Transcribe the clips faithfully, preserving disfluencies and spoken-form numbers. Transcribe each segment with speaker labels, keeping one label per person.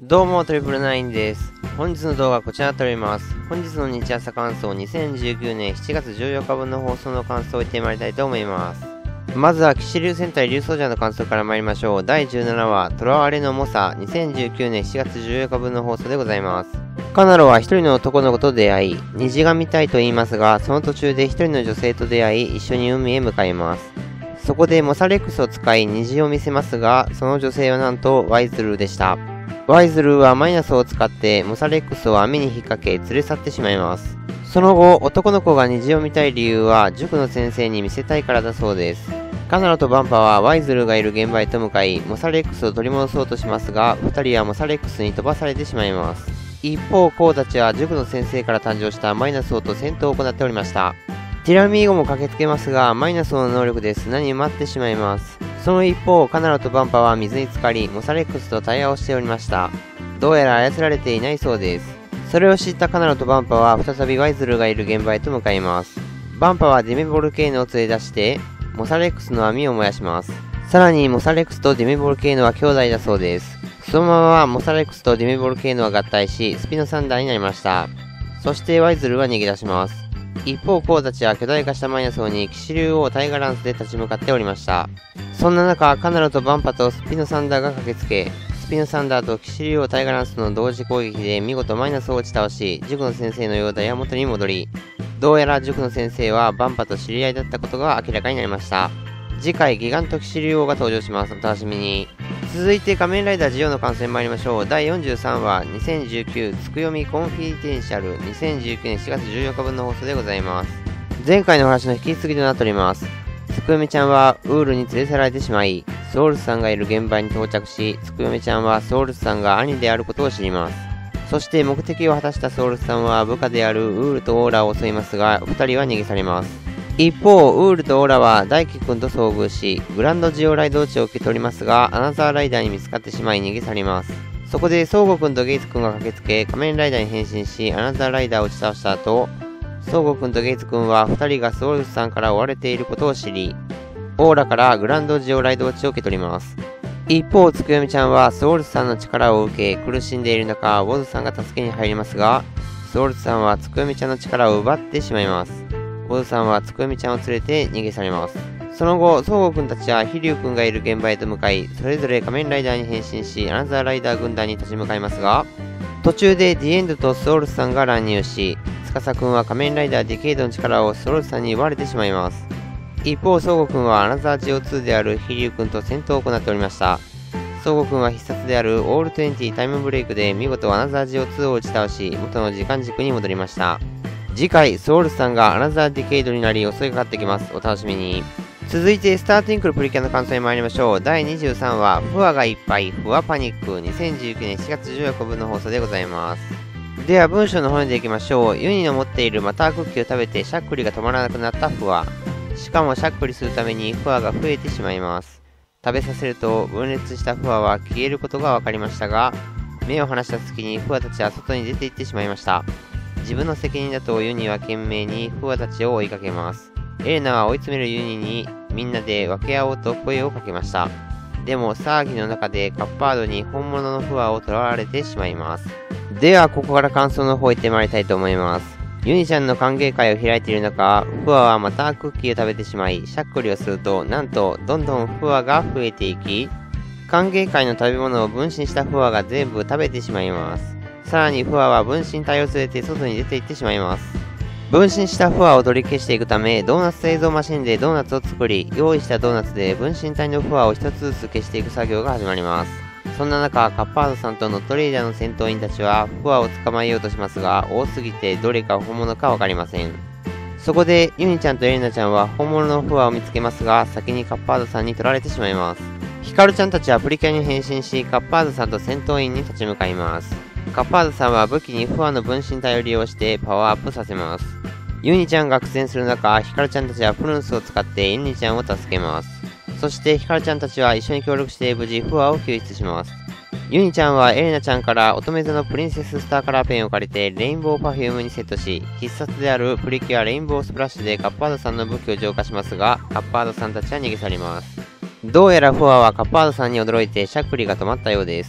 Speaker 1: どうもトリプルナインです。本日の動画はこちらになっております。本日の日朝感想にせんじゅうきゅうねんしちがつじゅうよっかぶんの放送の感想を言ってまいりたいと思います。まずは騎士流戦隊竜奏者の感想から参りましょう。だいじゅうななわ囚われの猛者にせんじゅうきゅうねんしちがつじゅうよっかぶんの放送でございます。カナロは一人の男の子と出会い、虹が見たいと言いますが、その途中で一人の女性と出会い、一緒に海へ向かいます。そこでモサレックスを使い虹を見せますが、その女性はなんとワイズルーでした。ワイズルーはマイナスを使ってモサレックスを網に引っ掛け連れ去ってしまいます。その後、男の子が虹を見たい理由は塾の先生に見せたいからだそうです。カナロとバンパはワイズルーがいる現場へと向かい、モサレックスを取り戻そうとしますが、ふたりはモサレックスに飛ばされてしまいます。一方、コウたちは塾の先生から誕生したマイナス王と戦闘を行っておりました。ティラミーゴも駆けつけますが、マイナス王の能力で砂に埋まってしまいます。その一方、カナロとバンパは水に浸かり、モサレックスと対話をしておりました。どうやら操られていないそうです。それを知ったカナロとバンパは再びワイズルーがいる現場へと向かいます。バンパはディメボルケーノを連れ出して、モサレックスの網を燃やします。さらに、モサレックスとディメボルケーノは兄弟だそうです。そのままモサレックスとディメボルケーノは合体し、スピノサンダーになりました。そしてワイズルーは逃げ出します。一方、コウたちは巨大化したマイナス王に騎士流王タイガランスで立ち向かっておりました。そんな中、カナロとバンパとスピノサンダーが駆けつけ、スピノサンダーと騎士流王タイガランスの同時攻撃で見事マイナスを打ち倒し、塾の先生の容体は元に戻り、どうやら塾の先生はバンパと知り合いだったことが明らかになりました。次回、ギガント騎士流王が登場します。お楽しみに。続いて、仮面ライダージオの感想に参りましょう。だいよんじゅうさんわにせんじゅうきゅうつくよみコンフィデンシャルにせんじゅうきゅうねんしちがつじゅうよっかぶんの放送でございます。前回の話の引き継ぎとなっております。つくよみちゃんはウールに連れ去られてしまい、ソウルスさんがいる現場に到着し、つくよみちゃんはソウルスさんが兄であることを知ります。そして目的を果たしたソウルスさんは部下であるウールとオーラを襲いますが、ふたりは逃げ去ります。一方、ウールとオーラは大輝くんと遭遇し、グランドジオライド地を受け取りますが、アナザーライダーに見つかってしまい逃げ去ります。そこでソウゴくんとゲイツくんが駆けつけ、仮面ライダーに変身し、アナザーライダーを打ち倒した後、ソウゴくんとゲイツくんはふたりがソウルスさんから追われていることを知り、オーラからグランドジオライド地を受け取ります。一方、つくよみちゃんはソウルスさんの力を受け、苦しんでいる中、ウォズさんが助けに入りますが、ソウルスさんはつくよみちゃんの力を奪ってしまいます。ウォズさんはつくよみちゃんを連れて逃げ去ります。その後、ソウゴくんたちは飛龍くんがいる現場へと向かい、それぞれ仮面ライダーに変身し、アナザーライダー軍団に立ち向かいますが、途中でディエンドとソウルスさんが乱入し、司くんは仮面ライダーディケイドの力をソウルスさんに奪われてしまいます。一方、ソウゴくんはアナザージオツーである飛龍くんと戦闘を行っておりました。ソウゴくんは必殺であるオールトゥエンティタイムブレイクで見事アナザージオツーを打ち倒し、元の時間軸に戻りました。次回、ソウルスさんがアナザーディケイドになり襲いかかってきます。お楽しみに。続いて、スターティンクルプリキュアの感想に参りましょう。だいにじゅうさんわ、フワがいっぱい、フワパニックにせんじゅうきゅうねんしちがつじゅうよっかぶんの放送でございます。では、文章の方にでいきましょう。ユニの持っているマタークッキーを食べてしゃっくりが止まらなくなったフワ。しかもしゃっくりするためにフワが増えてしまいます。食べさせると分裂したフワは消えることが分かりましたが、目を離した隙にフワたちは外に出て行ってしまいました。自分の責任だとユニは懸命にフワたちを追いかけます。エレナは追い詰めるユニにみんなで分け合おうと声をかけました。でも騒ぎの中でカッパードに本物のフワを捕らわれてしまいます。ではここから感想の方行ってまいりたいと思います。ユニちゃんの歓迎会を開いている中、フワはまたクッキーを食べてしまい、しゃっくりをすると、なんとどんどんフワが増えていき、歓迎会の食べ物を分身したフワが全部食べてしまいます。さらにフワは分身体を連れて外に出て行ってしまいます。分身したフワを取り消していくため、ドーナツ製造マシンでドーナツを作り、用意したドーナツで分身体のフワを一つずつ消していく作業が始まります。そんな中、カッパードさんとノットレーダーの戦闘員たちはフワを捕まえようとしますが、多すぎてどれか本物かわかりません。そこで、ユニちゃんとエレナちゃんは本物のフワを見つけますが、先にカッパードさんに取られてしまいます。ヒカルちゃんたちはプリキュアに変身し、カッパードさんと戦闘員に立ち向かいます。カッパードさんは武器にフワの分身体を利用してパワーアップさせます。ユニちゃんが苦戦する中、ヒカルちゃんたちはプルンスを使ってユニちゃんを助けます。そしてヒカルちゃんたちは一緒に協力して無事フワを救出します。ユニちゃんはエレナちゃんから乙女座のプリンセススターカラーペンを借りてレインボーパフュームにセットし、必殺であるプリキュアレインボースプラッシュでカッパードさんの武器を浄化しますが、カッパードさんたちは逃げ去ります。どうやらフワはカッパードさんに驚いてしゃっくりが止まったようです。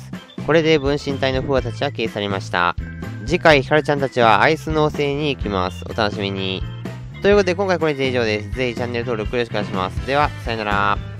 Speaker 1: これで分身体のフワたちは消え去りました。次回、ヒカルちゃんたちはアイス農星に行きます。お楽しみに。ということで、今回これで以上です。ぜひチャンネル登録よろしくお願いします。では、さよなら。